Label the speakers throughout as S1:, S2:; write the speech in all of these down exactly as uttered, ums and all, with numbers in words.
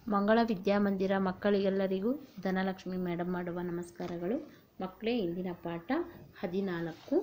S1: ಮಂಗಳ ವಿದ್ಯಾಮಂದಿರ ಮಕ್ಕಳಿಗೆಲ್ಲರಿಗೂ ಧನಲಕ್ಷ್ಮಿ ಮೇಡಮ್ ಮಾಡುವ ನಮಸ್ಕಾರಗಳು. ಮಕ್ಕಳೇ, ಇಂದಿನ ಪಾಠ ಹದಿನಾಲ್ಕು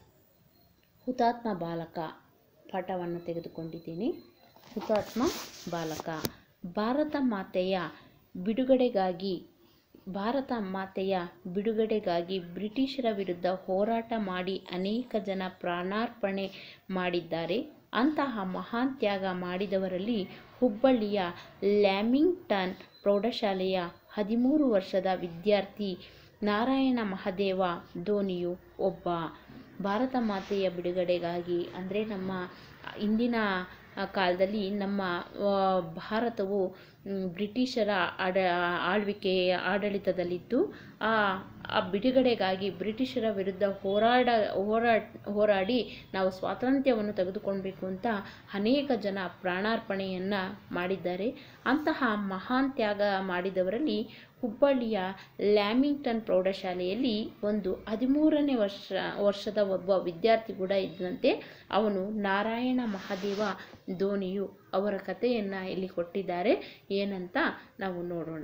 S1: ಹುತಾತ್ಮ ಬಾಲಕ ಪಾಠವನ್ನು ತೆಗೆದುಕೊಂಡಿದ್ದೀನಿ. ಹುತಾತ್ಮ ಬಾಲಕ ಭಾರತ ಮಾತೆಯ ಬಿಡುಗಡೆಗಾಗಿ ಭಾರತ ಮಾತೆಯ ಬಿಡುಗಡೆಗಾಗಿ ಬ್ರಿಟಿಷರ ವಿರುದ್ಧ ಹೋರಾಟ ಮಾಡಿ ಅನೇಕ ಜನ ಪ್ರಾಣಾರ್ಪಣೆ ಮಾಡಿದ್ದಾರೆ. ಅಂತಹ ಮಹಾನ್ ತ್ಯಾಗ ಮಾಡಿದವರಲ್ಲಿ ಹುಬ್ಬಳ್ಳಿಯ ಲ್ಯಾಮಿಂಗ್ಟನ್ ಪ್ರೌಢಶಾಲೆಯ ಹದಿಮೂರು ವರ್ಷದ ವಿದ್ಯಾರ್ಥಿ ನಾರಾಯಣ ಮಹದೇವ ಧೋನಿಯು ಒಬ್ಬ. ಭಾರತ ಮಾತೆಯ ಬಿಡುಗಡೆಗಾಗಿ ಅಂದರೆ ನಮ್ಮ ಇಂದಿನ ಕಾಲದಲ್ಲಿ ನಮ್ಮ ಭಾರತವು ಬ್ರಿಟಿಷರ ಆಡ ಆಳ್ವಿಕೆಯ ಆಡಳಿತದಲ್ಲಿದ್ದು ಆ ಆ ಬಿಡುಗಡೆಗಾಗಿ ಬ್ರಿಟಿಷರ ವಿರುದ್ಧ ಹೋರಾಡ ಹೋರಾ ಹೋರಾಡಿ ನಾವು ಸ್ವಾತಂತ್ರ್ಯವನ್ನು ತೆಗೆದುಕೊಳ್ಬೇಕು ಅಂತ ಅನೇಕ ಜನ ಪ್ರಾಣಾರ್ಪಣೆಯನ್ನು ಮಾಡಿದ್ದಾರೆ. ಅಂತಹ ಮಹಾನ್ ತ್ಯಾಗ ಮಾಡಿದವರಲ್ಲಿ ಹುಬ್ಬಳ್ಳಿಯ ಲ್ಯಾಮಿಂಗ್ಟನ್ ಪ್ರೌಢಶಾಲೆಯಲ್ಲಿ ಒಂದು ಹದಿಮೂರನೇ ವರ್ಷ ವರ್ಷದ ಒಬ್ಬ ವಿದ್ಯಾರ್ಥಿ ಕೂಡ ಇದ್ದಂತೆ. ಅವನು ನಾರಾಯಣ ಮಹದೇವ ಧೋನಿಯು ಅವರ ಕಥೆಯನ್ನು ಇಲ್ಲಿ ಕೊಟ್ಟಿದ್ದಾರೆ. ಏನಂತ ನಾವು ನೋಡೋಣ.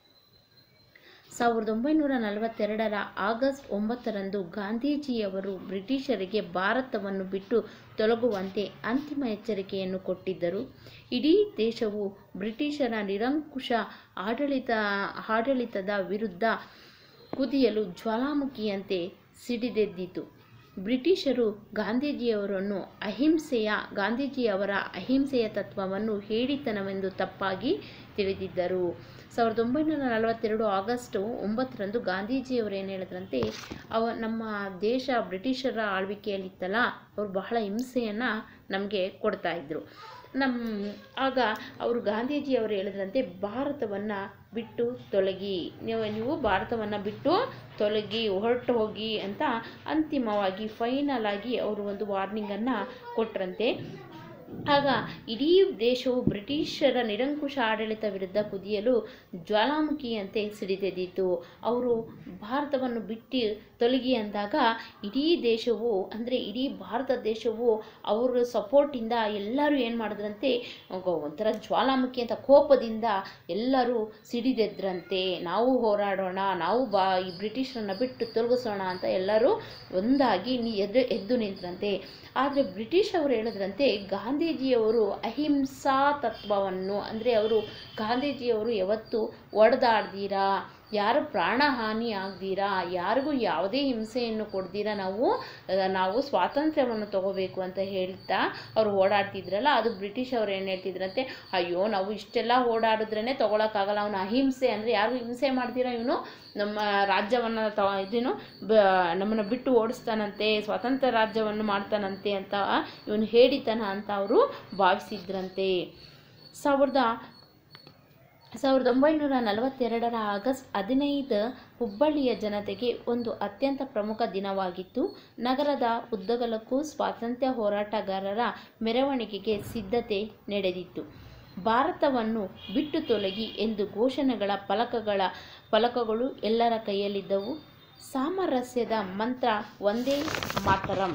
S1: ಸಾವಿರದ ಒಂಬೈನೂರ ನಲವತ್ತೆರಡರ ಆಗಸ್ಟ್ ಒಂಬತ್ತರಂದು ಗಾಂಧೀಜಿಯವರು ಬ್ರಿಟಿಷರಿಗೆ ಭಾರತವನ್ನು ಬಿಟ್ಟು ತೊಲಗುವಂತೆ ಅಂತಿಮ ಎಚ್ಚರಿಕೆಯನ್ನು ಕೊಟ್ಟಿದ್ದರು. ಇಡೀ ದೇಶವು ಬ್ರಿಟಿಷರ ನಿರಂಕುಶ ಆಡಳಿತ ಆಡಳಿತದ ವಿರುದ್ಧ ಕುದಿಯಲು ಜ್ವಾಲಾಮುಖಿಯಂತೆ ಸಿಡಿದೆದ್ದಿತು. ಬ್ರಿಟಿಷರು ಗಾಂಧೀಜಿಯವರನ್ನು ಅಹಿಂಸೆಯ ಗಾಂಧೀಜಿಯವರ ಅಹಿಂಸೆಯ ತತ್ವವನ್ನು ಹೇಡಿತನವೆಂದು ತಪ್ಪಾಗಿ ತಿಳಿದಿದ್ದರು. ಸಾವಿರದ ಒಂಬೈನೂರ ನಲವತ್ತೆರಡು ಆಗಸ್ಟ್ ಒಂಬತ್ತರಂದು ಗಾಂಧೀಜಿಯವರು ಏನು ಹೇಳಿದ್ರಂತೆ, ಅವ ನಮ್ಮ ದೇಶ ಬ್ರಿಟಿಷರ ಆಳ್ವಿಕೆಯಲ್ಲಿತ್ತಲ್ಲ, ಅವರು ಬಹಳ ಹಿಂಸೆಯನ್ನು ನಮಗೆ ಕೊಡ್ತಾಯಿದ್ರು. ನಮ್ಮ ಆಗ ಅವರು ಗಾಂಧೀಜಿಯವರು ಹೇಳಿದ್ರಂತೆ, ಭಾರತವನ್ನು ಬಿಟ್ಟು ತೊಲಗಿ, ನೀವು ನೀವು ಭಾರತವನ್ನು ಬಿಟ್ಟು ತೊಲಗಿ, ಹೊರಟು ಹೋಗಿ ಅಂತ ಅಂತಿಮವಾಗಿ ಫೈನಲ್ ಆಗಿ ಅವರು ಒಂದು ವಾರ್ನಿಂಗನ್ನು ಕೊಟ್ಟರಂತೆ. ಆಗ ಇಡೀ ದೇಶವು ಬ್ರಿಟಿಷರ ನಿರಂಕುಶ ಆಡಳಿತ ವಿರುದ್ಧ ಕುದಿಯಲು ಜ್ವಾಲಾಮುಖಿಯಂತೆ ಸಿಡಿದೆದ್ದಿತು. ಅವರು ಭಾರತವನ್ನು ಬಿಟ್ಟು ತೊಲಗಿ ಅಂದಾಗ ಇಡೀ ದೇಶವು ಅಂದರೆ ಇಡೀ ಭಾರತ ದೇಶವು ಅವರ ಸಪೋರ್ಟಿಂದ ಎಲ್ಲರೂ ಏನು ಮಾಡಿದ್ರಂತೆ, ಒಂಥರ ಜ್ವಾಲಾಮುಖಿ ಅಂತ ಕೋಪದಿಂದ ಎಲ್ಲರೂ ಸಿಡಿದೆದ್ರಂತೆ. ನಾವು ಹೋರಾಡೋಣ, ನಾವು ಬಾ ಈ ಬ್ರಿಟಿಷರನ್ನು ಬಿಟ್ಟು ತೊಲಗಿಸೋಣ ಅಂತ ಎಲ್ಲರೂ ಒಂದಾಗಿ ನೀ ಎದ್ದು ಎದ್ದು ನಿಂತರಂತೆ. ಆದರೆ ಬ್ರಿಟಿಷ್ ಅವರು ಹೇಳಿದ್ರಂತೆ, ಗಾಂಧೀಜಿಯವರು ಅಹಿಂಸಾ ತತ್ವವನ್ನು ಅಂದರೆ ಅವರು ಗಾಂಧೀಜಿಯವರು ಯಾವತ್ತೂ ಒಡೆದಾಡ್ದೀರಾ, ಯಾರು ಪ್ರಾಣಹಾನಿ ಆಗ್ದೀರಾ, ಯಾರಿಗೂ ಯಾವುದೇ ಹಿಂಸೆಯನ್ನು ಕೊಡ್ದೀರಾ ನಾವು ನಾವು ಸ್ವಾತಂತ್ರ್ಯವನ್ನು ತಗೋಬೇಕು ಅಂತ ಹೇಳ್ತಾ ಅವರು ಓಡಾಡ್ತಿದ್ರಲ್ಲ, ಅದು ಬ್ರಿಟಿಷ್ ಅವರು ಏನು ಹೇಳ್ತಿದ್ರಂತೆ, ಅಯ್ಯೋ ನಾವು ಇಷ್ಟೆಲ್ಲ ಓಡಾಡಿದ್ರೇ ತೊಗೊಳಕ್ಕಾಗಲ್ಲ, ಅವನು ಅಹಿಂಸೆ ಅಂದರೆ ಯಾರು ಹಿಂಸೆ ಮಾಡ್ತೀರಾ, ಇವನು ನಮ್ಮ ರಾಜ್ಯವನ್ನು ತ ಇದೇನು ಬ ನಮ್ಮನ್ನು ಬಿಟ್ಟು ಓಡಿಸ್ತಾನಂತೆ, ಸ್ವತಂತ್ರ ರಾಜ್ಯವನ್ನು ಮಾಡ್ತಾನಂತೆ ಅಂತ ಇವನು ಹೇಳಿತನ ಅಂತ ಅವರು ಭಾವಿಸಿದ್ರಂತೆ. ಸಾವಿರದ ಸಾವಿರದ ಒಂಬೈನೂರ ನಲವತ್ತೆರಡರ ಆಗಸ್ಟ್ ಹದಿನೈದು ಹುಬ್ಬಳ್ಳಿಯ ಜನತೆಗೆ ಒಂದು ಅತ್ಯಂತ ಪ್ರಮುಖ ದಿನವಾಗಿತ್ತು. ನಗರದ ಉದ್ದಗಲಕ್ಕೂ ಸ್ವಾತಂತ್ರ್ಯ ಹೋರಾಟಗಾರರ ಮೆರವಣಿಗೆಗೆ ಸಿದ್ಧತೆ ನಡೆದಿತ್ತು. ಭಾರತವನ್ನು ಬಿಟ್ಟು ತೊಲಗಿ ಎಂದು ಘೋಷಣೆಗಳ ಫಲಕಗಳ ಫಲಕಗಳು ಎಲ್ಲರ ಕೈಯಲ್ಲಿದ್ದವು. ಸಾಮರಸ್ಯದ ಮಂತ್ರ ಒಂದೇ ಮಾತರಂ.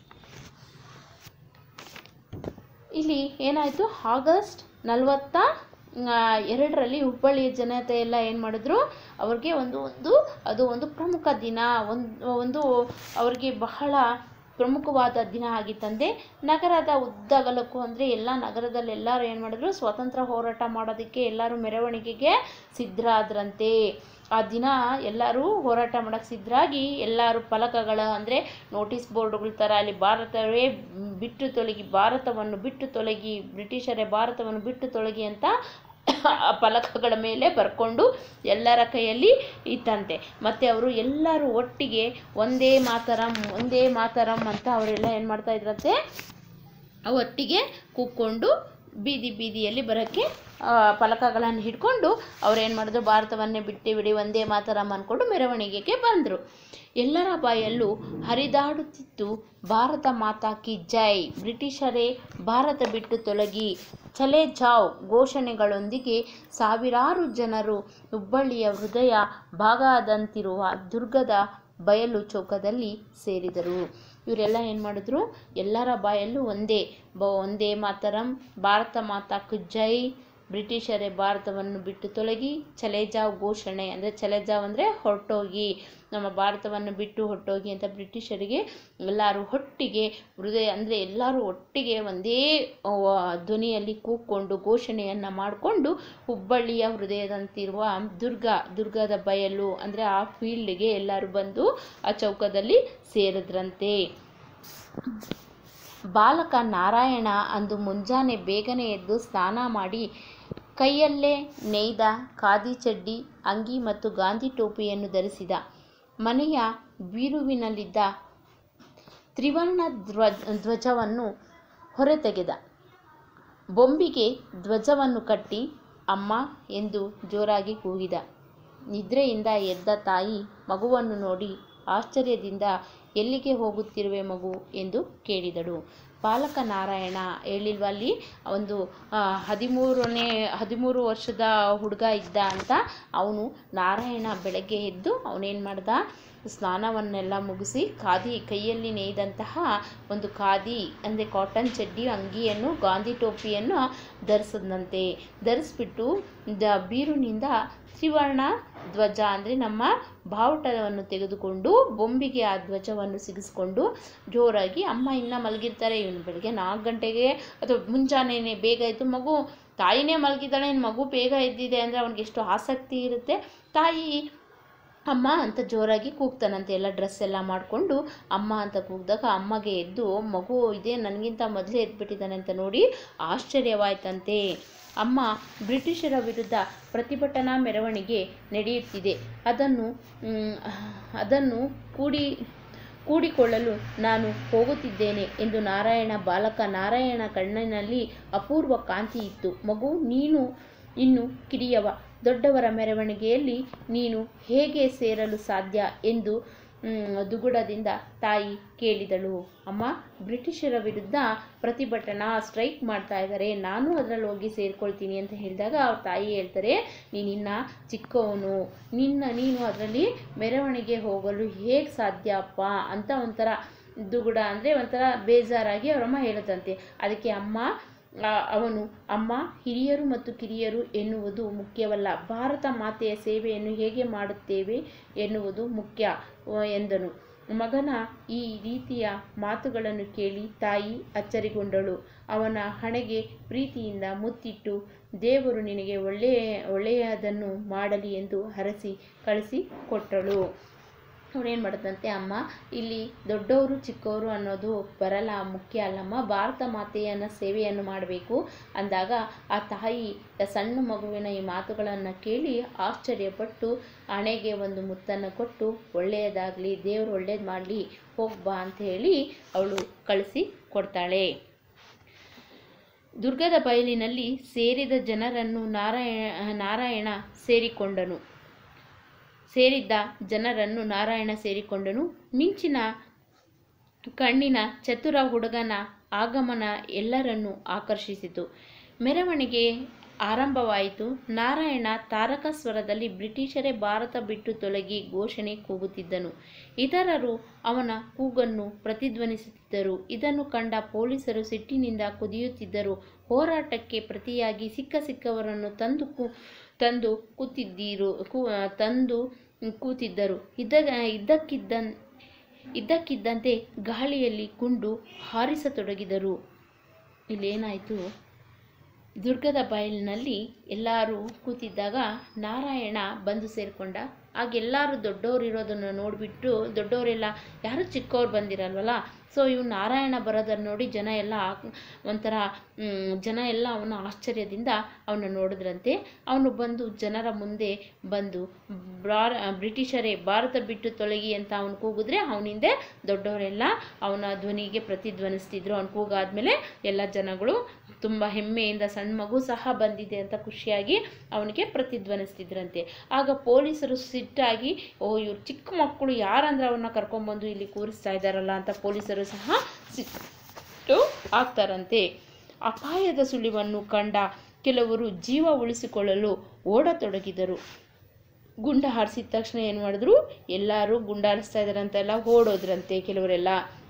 S1: ಇಲ್ಲಿ ಏನಾಯಿತು, ಆಗಸ್ಟ್ ನಲವತ್ತ ಎರಡರಲ್ಲಿ ಹುಬ್ಬಳ್ಳಿಯ ಜನತೆ ಎಲ್ಲ ಏನು ಮಾಡಿದ್ರು, ಅವ್ರಿಗೆ ಒಂದು ಒಂದು ಅದು ಒಂದು ಪ್ರಮುಖ ದಿನ, ಒಂದು ಒಂದು ಅವ್ರಿಗೆ ಬಹಳ ಪ್ರಮುಖವಾದ ದಿನ ಆಗಿತ್ತಂದೆ. ನಗರದ ಉದ್ದಗಲಕ್ಕೂ ಅಂದರೆ ಎಲ್ಲ ನಗರದಲ್ಲಿ ಎಲ್ಲರೂ ಏನು ಮಾಡಿದ್ರು, ಸ್ವಾತಂತ್ರ್ಯ ಹೋರಾಟ ಮಾಡೋದಕ್ಕೆ ಎಲ್ಲರೂ ಮೆರವಣಿಗೆಗೆ ಸಿದ್ಧರಾದ್ರಂತೆ. ಆ ದಿನ ಎಲ್ಲರೂ ಹೋರಾಟ ಮಾಡೋಕ್ಕೆ ಸಿದ್ಧರಾಗಿ ಎಲ್ಲರೂ ಫಲಕಗಳ ಅಂದರೆ ನೋಟಿಸ್ ಬೋರ್ಡ್ಗಳ ಥರ ಅಲ್ಲಿ ಭಾರತವೇ ಬಿಟ್ಟು ತೊಲಗಿ, ಭಾರತವನ್ನು ಬಿಟ್ಟು ತೊಲಗಿ, ಬ್ರಿಟಿಷರೇ ಭಾರತವನ್ನು ಬಿಟ್ಟು ತೊಲಗಿ ಅಂತ ಆ ಫಲಕಗಳ ಮೇಲೆ ಬರ್ಕೊಂಡು ಎಲ್ಲರ ಕೈಯಲ್ಲಿ ಇತ್ತಂತೆ. ಮತ್ತು ಅವರು ಎಲ್ಲರೂ ಒಟ್ಟಿಗೆ ಒಂದೇ ಮಾತರಂ ಒಂದೇ ಮಾತರಂ ಅಂತ ಅವರೆಲ್ಲ ಏನು ಮಾಡ್ತಾ ಇದ್ರಂತೆ, ಒಟ್ಟಿಗೆ ಕೂತ್ಕೊಂಡು ಬೀದಿ ಬೀದಿಯಲ್ಲಿ ಬರೋಕ್ಕೆ ಫಲಕಗಳನ್ನು ಹಿಡ್ಕೊಂಡು ಅವ್ರೇನು ಮಾಡಿದ್ರು, ಭಾರತವನ್ನೇ ಬಿಟ್ಟು ಬಿಡಿ ಒಂದೇ ಮಾತರಂ ಅಂದ್ಕೊಂಡು ಮೆರವಣಿಗೆಗೆ ಬಂದರು. ಎಲ್ಲರ ಬಾಯಲ್ಲೂ ಹರಿದಾಡುತ್ತಿತ್ತು ಭಾರತ ಮಾತಾ ಕಿ ಜೈ, ಬ್ರಿಟಿಷರೇ ಭಾರತ ಬಿಟ್ಟು ತೊಲಗಿ, ಚಲೆ ಜಾವ್ ಘೋಷಣೆಗಳೊಂದಿಗೆ ಸಾವಿರಾರು ಜನರು ಹುಬ್ಬಳ್ಳಿಯ ಹೃದಯ ಭಾಗದಂತಿರುವ ದುರ್ಗದ ಬಯಲು ಚೌಕದಲ್ಲಿ ಸೇರಿದರು. ಇವರೆಲ್ಲ ಏನು ಮಾಡಿದ್ರು, ಎಲ್ಲರ ಬಾಯಲ್ಲೂ ಒಂದೇ ಬ ಒಂದೇ ಮಾತರಂ, ಭಾರತ ಮಾತಾ ಕಿ ಜೈ, ಬ್ರಿಟಿಷರೇ ಭಾರತವನ್ನು ಬಿಟ್ಟು ತೊಲಗಿ, ಚಲೆ ಜಾವ್ ಘೋಷಣೆ ಅಂದರೆ ಚಲೆ ಜಾವ್ ಅಂದರೆ ಹೊರಟೋಗಿ, ನಮ್ಮ ಭಾರತವನ್ನು ಬಿಟ್ಟು ಹೊರಟೋಗಿ ಅಂತ ಬ್ರಿಟಿಷರಿಗೆ ಎಲ್ಲರೂ ಒಟ್ಟಿಗೆ ಹೃದಯ ಅಂದರೆ ಎಲ್ಲರೂ ಒಟ್ಟಿಗೆ ಒಂದೇ ಧ್ವನಿಯಲ್ಲಿ ಕೂಕ್ಕೊಂಡು ಘೋಷಣೆಯನ್ನು ಮಾಡಿಕೊಂಡು ಹುಬ್ಬಳ್ಳಿಯ ಹೃದಯದಂತಿರುವ ದುರ್ಗ ದುರ್ಗದ ಬಯಲು ಅಂದರೆ ಆ ಫೀಲ್ಡ್ಗೆ ಎಲ್ಲರೂ ಬಂದು ಆ ಚೌಕದಲ್ಲಿ ಸೇರಿದ್ರಂತೆ. ಬಾಲಕ ನಾರಾಯಣ ಅಂದು ಮುಂಜಾನೆ ಬೇಗನೆ ಎದ್ದು ಸ್ನಾನ ಮಾಡಿ ಕೈಯಲ್ಲೇ ನೇಯ್ದ ಖಾದಿ ಚಡ್ಡಿ, ಅಂಗಿ ಮತ್ತು ಗಾಂಧಿ ಟೋಪಿಯನ್ನು ಧರಿಸಿದ. ಮನೆಯ ಬೀರುವಿನಲ್ಲಿದ್ದ ತ್ರಿವರ್ಣ ಧ್ವಜವನ್ನು ಹೊರತೆಗೆದ. ಬೊಂಬಿಗೆ ಧ್ವಜವನ್ನು ಕಟ್ಟಿ ಅಮ್ಮ ಎಂದು ಜೋರಾಗಿ ಕೂಗಿದ. ನಿದ್ರೆಯಿಂದ ಎದ್ದ ತಾಯಿ ಮಗುವನ್ನು ನೋಡಿ ಆಶ್ಚರ್ಯದಿಂದ ಎಲ್ಲಿಗೆ ಹೋಗುತ್ತಿರುವೆ ಮಗು ಎಂದು ಕೇಳಿದಳು. ಬಾಲಕ ನಾರಾಯಣ ಹೇಳಿಲ್ವ, ಅಲ್ಲಿ ಒಂದು ಹದಿಮೂರನೇ ಹದಿಮೂರು ವರ್ಷದ ಹುಡುಗ ಇದ್ದ ಅಂತ. ಅವನು ನಾರಾಯಣ ಬೆಳಗ್ಗೆ ಎದ್ದು ಅವನೇನು ಮಾಡ್ದ, ಸ್ನಾನವನ್ನೆಲ್ಲ ಮುಗಿಸಿ ಖಾದಿ ಕೈಯಲ್ಲಿ ನೇಯ್ದಂತಹ ಒಂದು ಖಾದಿ ಅಂದರೆ ಕಾಟನ್ ಚಡ್ಡಿ, ಅಂಗಿಯನ್ನು, ಗಾಂಧಿ ಟೋಪಿಯನ್ನು ಧರಿಸಿದಂತೆ. ಧರಿಸ್ಬಿಟ್ಟು ದ ಬೀರುನಿಂದ ತ್ರಿವರ್ಣ ಧ್ವಜ ಅಂದರೆ ನಮ್ಮ ಬಾವುಟವನ್ನು ತೆಗೆದುಕೊಂಡು ಬೊಂಬಿಗೆ ಆ ಧ್ವಜವನ್ನು ಸಿಗಿಸ್ಕೊಂಡು ಜೋರಾಗಿ, ಅಮ್ಮ ಇನ್ನೂ ಮಲಗಿರ್ತಾರೆ, ಇವನು ಬೆಳಗ್ಗೆ ನಾಲ್ಕು ಗಂಟೆಗೆ ಅಥವಾ ಮುಂಜಾನೆ ಬೇಗ ಎದ್ದು, ಮಗು ತಾಯಿನೇ ಮಲಗಿದ್ದಾಳೆ, ಮಗು ಬೇಗ ಎದ್ದಿದೆ ಅಂದರೆ ಅವನಿಗೆ ಎಷ್ಟು ಆಸಕ್ತಿ ಇರುತ್ತೆ. ತಾಯಿ ಅಮ್ಮ ಅಂತ ಜೋರಾಗಿ ಕೂಗ್ತಾನಂತೆ. ಎಲ್ಲ ಡ್ರೆಸ್ ಎಲ್ಲ ಮಾಡಿಕೊಂಡು ಅಮ್ಮ ಅಂತ ಕೂಗಿದಾಗ ಅಮ್ಮಗೆ ಎದ್ದು, ಮಗು ಇದೇ ನನಗಿಂತ ಮೊದಲೇ ಎದ್ಬಿಟ್ಟಿದ್ದಾನೆ ಅಂತ ನೋಡಿ ಆಶ್ಚರ್ಯವಾಯ್ತಂತೆ. ಅಮ್ಮ, ಬ್ರಿಟಿಷರ ವಿರುದ್ಧ ಪ್ರತಿಭಟನಾ ಮೆರವಣಿಗೆ ನಡೆಯುತ್ತಿದೆ, ಅದನ್ನು ಅದನ್ನು ಕೂಡಿ ಕೂಡಿಕೊಳ್ಳಲು ನಾನು ಹೋಗುತ್ತಿದ್ದೇನೆ ಎಂದು ನಾರಾಯಣ ಬಾಲಕ ನಾರಾಯಣ ಕಣ್ಣಿನಲ್ಲಿ ಅಪೂರ್ವ ಕಾಂತಿ ಇತ್ತು. ಮಗು, ನೀನು ಇನ್ನು ಕಿರಿಯವ, ದೊಡ್ಡವರ ಮೆರವಣಿಗೆಯಲ್ಲಿ ನೀನು ಹೇಗೆ ಸೇರಲು ಸಾಧ್ಯ ಎಂದು ದುಗುಡದಿಂದ ತಾಯಿ ಕೇಳಿದಳು. ಅಮ್ಮ, ಬ್ರಿಟಿಷರ ವಿರುದ್ಧ ಪ್ರತಿಭಟನಾ ಸ್ಟ್ರೈಕ್ ಮಾಡ್ತಾ ಇದ್ದಾರೆ, ನಾನು ಅದರಲ್ಲಿ ಹೋಗಿ ಸೇರ್ಕೊಳ್ತೀನಿ ಅಂತ ಹೇಳಿದಾಗ ಅವ್ರ ತಾಯಿ ಹೇಳ್ತಾರೆ, ನೀನಿನ್ನ ಚಿಕ್ಕವನು, ನಿನ್ನ ನೀನು ಅದರಲ್ಲಿ ಮೆರವಣಿಗೆ ಹೋಗಲು ಹೇಗೆ ಸಾಧ್ಯ ಅಪ್ಪ ಅಂತ ಒಂಥರ ದುಗುಡ ಅಂದರೆ ಒಂಥರ ಬೇಜಾರಾಗಿ ಅವರಮ್ಮ ಹೇಳುತ್ತಂತೆ. ಅದಕ್ಕೆ ಅಮ್ಮ ಅವನು ಅಮ್ಮ, ಹಿರಿಯರು ಮತ್ತು ಕಿರಿಯರು ಎನ್ನುವುದು ಮುಖ್ಯವಲ್ಲ, ಭಾರತ ಮಾತೆಯ ಸೇವೆಯನ್ನು ಹೇಗೆ ಮಾಡುತ್ತೇವೆ ಎನ್ನುವುದು ಮುಖ್ಯ ಎಂದನು. ಮಗನ ಈ ರೀತಿಯ ಮಾತುಗಳನ್ನು ಕೇಳಿ ತಾಯಿ ಅಚ್ಚರಿಗೊಂಡಳು. ಅವನ ಹಣೆಗೆ ಪ್ರೀತಿಯಿಂದ ಮುತ್ತಿಟ್ಟು, ದೇವರು ನಿನಗೆ ಒಳ್ಳೆಯ ಒಳ್ಳೆಯದನ್ನು ಮಾಡಲಿ ಎಂದು ಹರಸಿ ಕಳಿಸಿ ಕೊಟ್ಟಳು. ಅವನೇನು ಮಾಡಿದಂತೆ, ಅಮ್ಮ ಇಲ್ಲಿ ದೊಡ್ಡವರು ಚಿಕ್ಕವರು ಅನ್ನೋದು ಬರಲ್ಲ, ಮುಖ್ಯ ಅಲ್ಲಮ್ಮ, ಭಾರತ ಮಾತೆಯನ್ನು ಸೇವೆಯನ್ನು ಮಾಡಬೇಕು ಅಂದಾಗ ಆ ತಾಯಿ ಸಣ್ಣ ಮಗುವಿನ ಈ ಮಾತುಗಳನ್ನು ಕೇಳಿ ಆಶ್ಚರ್ಯಪಟ್ಟು ಹಣೆಗೆ ಒಂದು ಮುತ್ತನ್ನು ಕೊಟ್ಟು, ಒಳ್ಳೆಯದಾಗಲಿ, ದೇವರು ಒಳ್ಳೇದು ಮಾಡಲಿ, ಹೋಗ್ಬಾ ಅಂತ ಹೇಳಿ ಅವಳು ಕಳಿಸಿ ಕೊಡ್ತಾಳೆ. ದುರ್ಗದ ಬಯಲಿನಲ್ಲಿ ಸೇರಿದ ಜನರನ್ನು ನಾರಾಯಣ ನಾರಾಯಣ ಸೇರಿಕೊಂಡನು ಸೇರಿದ್ದ ಜನರನ್ನು ನಾರಾಯಣ ಸೇರಿಕೊಂಡನು. ಮಿಂಚಿನ ಕಣ್ಣಿನ ಚತುರ ಹುಡುಗನ ಆಗಮನ ಎಲ್ಲರನ್ನೂ ಆಕರ್ಷಿಸಿತು. ಮೆರವಣಿಗೆ ಆರಂಭವಾಯಿತು. ನಾರಾಯಣ ತಾರಕ ಸ್ವರದಲ್ಲಿ ಬ್ರಿಟಿಷರೇ ಭಾರತ ಬಿಟ್ಟು ತೊಲಗಿ ಘೋಷಣೆ ಕೂಗುತ್ತಿದ್ದನು. ಇತರರು ಅವನ ಕೂಗನ್ನು ಪ್ರತಿಧ್ವನಿಸುತ್ತಿದ್ದರು. ಇದನ್ನು ಕಂಡ ಪೊಲೀಸರು ಸಿಟ್ಟಿನಿಂದ ಕುದಿಯುತ್ತಿದ್ದರು. ಹೋರಾಟಕ್ಕೆ ಪ್ರತಿಯಾಗಿ ಸಿಕ್ಕ ಸಿಕ್ಕವರನ್ನು ತಂದು ಕು ತಂದು ಕೂತಿದ್ದಿರು ಕೂ ತಂದು ಕೂತಿದ್ದರು. ಇದ್ದ ಇದ್ದಕ್ಕಿದ್ದ ಇದ್ದಕ್ಕಿದ್ದಂತೆ ಗಾಳಿಯಲ್ಲಿ ಗುಂಡು ಹಾರಿಸತೊಡಗಿದರು. ಇಲ್ಲೇನಾಯಿತು, ದುರ್ಗದ ಬಯಲಿನಲ್ಲಿ ಎಲ್ಲರೂ ಕೂತಿದ್ದಾಗ ನಾರಾಯಣ ಬಂದು ಸೇರಿಕೊಂಡ. ಆಗೆಲ್ಲರೂ ದೊಡ್ಡವರು ಇರೋದನ್ನು ನೋಡಿಬಿಟ್ಟು, ದೊಡ್ಡವರೆಲ್ಲ ಯಾರು ಚಿಕ್ಕವ್ರು ಬಂದಿರಲ್ವಲ್ಲ, ಸೊ ಇವು ನಾರಾಯಣ ಬರೋದನ್ನು ನೋಡಿ ಜನ ಎಲ್ಲ ಒಂಥರ ಜನ ಎಲ್ಲ ಅವನ ಆಶ್ಚರ್ಯದಿಂದ ಅವನ ನೋಡಿದ್ರಂತೆ. ಅವನು ಬಂದು ಜನರ ಮುಂದೆ ಬಂದು ಬ್ರಿಟಿಷರೇ ಭಾರತ ಬಿಟ್ಟು ತೊಲಗಿ ಅಂತ ಅವನು ಕೂಗಿದ್ರೆ ಅವನಿಂದೆ ದೊಡ್ಡವರೆಲ್ಲ ಅವನ ಧ್ವನಿಗೆ ಪ್ರತಿಧ್ವನಿಸ್ತಿದ್ರು. ಅವನು ಕೂಗಾದ್ಮೇಲೆ ಎಲ್ಲ ಜನಗಳು ತುಂಬ ಹೆಮ್ಮೆಯಿಂದ, ಸಣ್ಣ ಮಗು ಸಹ ಬಂದಿದೆ ಅಂತ ಖುಷಿಯಾಗಿ ಅವನಿಗೆ ಪ್ರತಿಧ್ವನಿಸ್ತಿದ್ರಂತೆ. ಆಗ ಪೊಲೀಸರು ಸಿಟ್ಟಾಗಿ, ಓ ಇವ್ರು ಚಿಕ್ಕ ಮಕ್ಕಳು ಯಾರಂದ್ರೆ ಅವನ್ನ ಕರ್ಕೊಂಡ್ಬಂದು ಇಲ್ಲಿ ಕೂರಿಸ್ತಾ ಇದ್ದಾರಲ್ಲ ಅಂತ ಪೊಲೀಸರು ಸಹ ಸಿಟ್ಟು ಆಗ್ತಾರಂತೆ. ಅಪಾಯದ ಸುಳಿವನ್ನು ಕಂಡ ಕೆಲವರು ಜೀವ ಉಳಿಸಿಕೊಳ್ಳಲು ಓಡತೊಡಗಿದರು. ಗುಂಡ ಹಾರಿಸಿದ ತಕ್ಷಣ ಏನು ಮಾಡಿದ್ರು, ಎಲ್ಲರೂ ಗುಂಡಾರಿಸ್ತಾ ಇದ್ದಾರಂತೆಲ್ಲ ಓಡೋದ್ರಂತೆ ಕೆಲವರೆಲ್ಲ.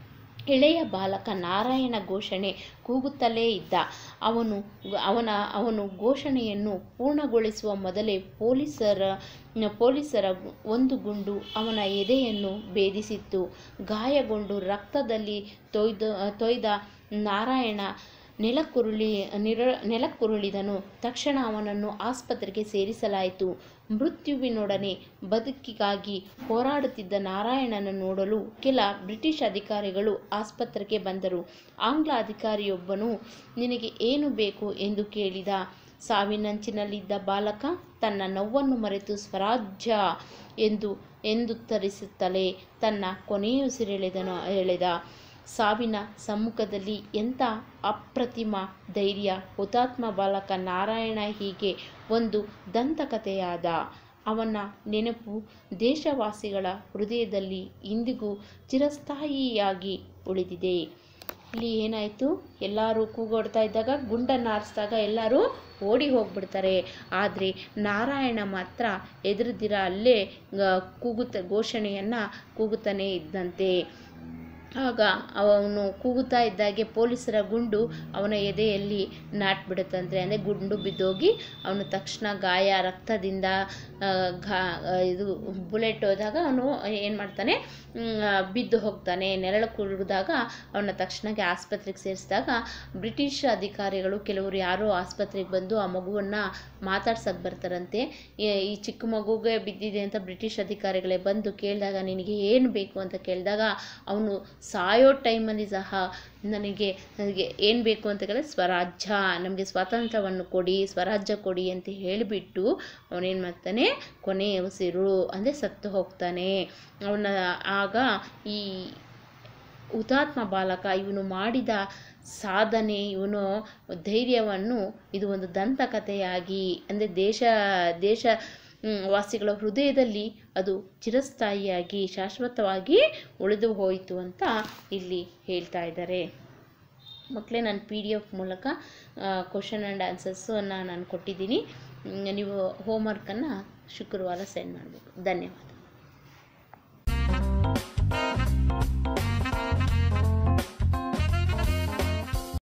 S1: ಎಳೆಯ ಬಾಲಕ ನಾರಾಯಣ ಘೋಷಣೆ ಕೂಗುತ್ತಲೇ ಇದ್ದ. ಅವನು ಅವನ ಅವನು ಘೋಷಣೆಯನ್ನು ಪೂರ್ಣಗೊಳಿಸುವ ಮೊದಲೇ ಪೊಲೀಸರ ಪೊಲೀಸರ ಒಂದು ಗುಂಡು ಅವನ ಎದೆಯನ್ನು ಭೇದಿಸಿತ್ತು. ಗಾಯಗೊಂಡು ರಕ್ತದಲ್ಲಿ ತೊಯ್ದ ತೊಯ್ದ ನಾರಾಯಣ ನೆಲಕ್ಕುರುಳಿ ನಿರ ನೆಲಕ್ಕುರುಳಿದನು. ತಕ್ಷಣ ಅವನನ್ನು ಆಸ್ಪತ್ರೆಗೆ ಸೇರಿಸಲಾಯಿತು. ಮೃತ್ಯುವಿನೊಡನೆ ಬದುಕಿಗಾಗಿ ಹೋರಾಡುತ್ತಿದ್ದ ನಾರಾಯಣನನ್ನು ನೋಡಲು ಕೆಲ ಬ್ರಿಟಿಷ್ ಅಧಿಕಾರಿಗಳು ಆಸ್ಪತ್ರೆಗೆ ಬಂದರು. ಆಂಗ್ಲ ಅಧಿಕಾರಿಯೊಬ್ಬನು ನಿನಗೆ ಏನು ಬೇಕು ಎಂದು ಕೇಳಿದ. ಸಾವಿನಂಚಿನಲ್ಲಿದ್ದ ಬಾಲಕ ತನ್ನ ನೋವನ್ನು ಮರೆತು ಸ್ವರಾಜ್ಯ ಎಂದು ಎಂದುತ್ತರಿಸುತ್ತಲೇ ತನ್ನ ಕೊನೆಯುಸಿರೆಳೆದನು ಎಳೆದ. ಸಾವಿನ ಸಮ್ಮುಖದಲ್ಲಿ ಎಂಥ ಅಪ್ರತಿಮ ಧೈರ್ಯ! ಹುತಾತ್ಮ ಬಾಲಕ ನಾರಾಯಣ ಹೀಗೆ ಒಂದು ದಂತಕಥೆಯಾದ. ಅವನ ನೆನಪು ದೇಶವಾಸಿಗಳ ಹೃದಯದಲ್ಲಿ ಇಂದಿಗೂ ಚಿರಸ್ಥಾಯಿಯಾಗಿ ಉಳಿದಿದೆ. ಇಲ್ಲಿ ಏನಾಯಿತು, ಎಲ್ಲರೂ ಕೂಗಾಡ್ತಾ ಇದ್ದಾಗ, ಗುಂಡನ್ನು ಹಾರಿಸಿದಾಗ ಎಲ್ಲರೂ ಓಡಿ ಹೋಗ್ಬಿಡ್ತಾರೆ. ಆದರೆ ನಾರಾಯಣ ಮಾತ್ರ ಎದುರುದಿರ ಅಲ್ಲೇ ಕೂಗುತ್ತ ಘೋಷಣೆಯನ್ನು ಕೂಗುತ್ತಾನೆ ಇದ್ದಂತೆ. ಆಗ ಅವನು ಕೂಗುತ್ತಾ ಇದ್ದಾಗೆ ಪೊಲೀಸರ ಗುಂಡು ಅವನ ಎದೆಯಲ್ಲಿ ನಾಟ್ಬಿಡುತ್ತಂತೆ. ಅಂದರೆ ಗುಂಡು ಬಿದ್ದೋಗಿ ಅವನು ತಕ್ಷಣ ಗಾಯ, ರಕ್ತದಿಂದ ಘಾ ಇದು ಬುಲೆಟ್ ಹೋದಾಗ ಅವನು ಏನು ಮಾಡ್ತಾನೆ, ಬಿದ್ದು ಹೋಗ್ತಾನೆ. ನೆರಳು ಕುಡಿದಾಗ ಅವನ ತಕ್ಷಣಕ್ಕೆ ಆಸ್ಪತ್ರೆಗೆ ಸೇರಿಸಿದಾಗ ಬ್ರಿಟಿಷ್ ಅಧಿಕಾರಿಗಳು ಕೆಲವರು ಯಾರೋ ಆಸ್ಪತ್ರೆಗೆ ಬಂದು ಆ ಮಗುವನ್ನು ಮಾತಾಡ್ಸಕ್ಕೆ ಬರ್ತಾರಂತೆ. ಈ ಚಿಕ್ಕ ಮಗುಗೆ ಬಿದ್ದಿದೆ ಅಂತ ಬ್ರಿಟಿಷ್ ಅಧಿಕಾರಿಗಳೇ ಬಂದು ಕೇಳಿದಾಗ ನಿನಗೆ ಏನು ಬೇಕು ಅಂತ ಕೇಳಿದಾಗ ಅವನು ಸಾಯೋ ಟೈಮಲ್ಲಿ ಸಹ ನನಗೆ ನನಗೆ ಏನು ಬೇಕು ಅಂತ ಕೇಳಿದ್ರೆ ಸ್ವರಾಜ್ಯ, ನಮಗೆ ಸ್ವಾತಂತ್ರ್ಯವನ್ನು ಕೊಡಿ, ಸ್ವರಾಜ್ಯ ಕೊಡಿ ಅಂತ ಹೇಳಿಬಿಟ್ಟು ಅವನೇನು ಮಾಡ್ತಾನೆ, ಕೊನೆಯ ಉಸಿರು ಅಂದರೆ ಸತ್ತು ಹೋಗ್ತಾನೆ. ಅವನ ಆಗ ಈ ಹುತಾತ್ಮ ಬಾಲಕ ಇವನು ಮಾಡಿದ ಸಾಧನೆ, ಇವನು ಧೈರ್ಯವನ್ನು ಇದು ಒಂದು ದಂತಕಥೆಯಾಗಿ ಅಂದರೆ ದೇಶ ದೇಶ ವಾಸಿಗಳ ಹೃದಯದಲ್ಲಿ ಅದು ಚಿರಸ್ಥಾಯಿಯಾಗಿ ಶಾಶ್ವತವಾಗಿ ಉಳಿದು ಹೋಯಿತು ಅಂತ ಇಲ್ಲಿ ಹೇಳ್ತಾ ಇದ್ದಾರೆ. ಮಕ್ಕಳೇ, ನಾನು ಪಿ ಡಿ ಎಫ್ ಮೂಲಕ ಕ್ವಶನ್ ಆ್ಯಂಡ್ ಆನ್ಸರ್ಸನ್ನು ನಾನು ಕೊಟ್ಟಿದ್ದೀನಿ. ನೀವು ಹೋಮ್ವರ್ಕನ್ನು ಶುಕ್ರವಾರ ಸೆಂಡ್ ಮಾಡಬೇಕು. ಧನ್ಯವಾದ.